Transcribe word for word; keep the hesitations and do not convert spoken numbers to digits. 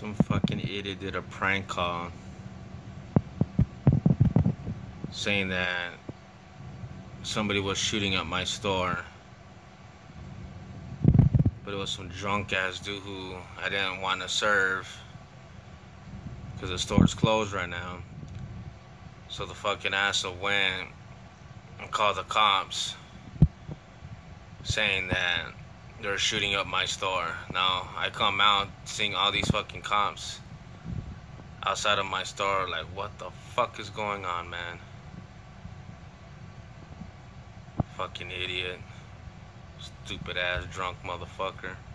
Some fucking idiot did a prank call saying that somebody was shooting up my store, but it was some drunk ass dude who I didn't want to serve because the store's closed right now. So the fucking asshole went and called the cops saying that they're shooting up my store. Now I come out seeing all these fucking cops outside of my store, like, what the fuck is going on, man? Fucking idiot. Stupid ass drunk motherfucker.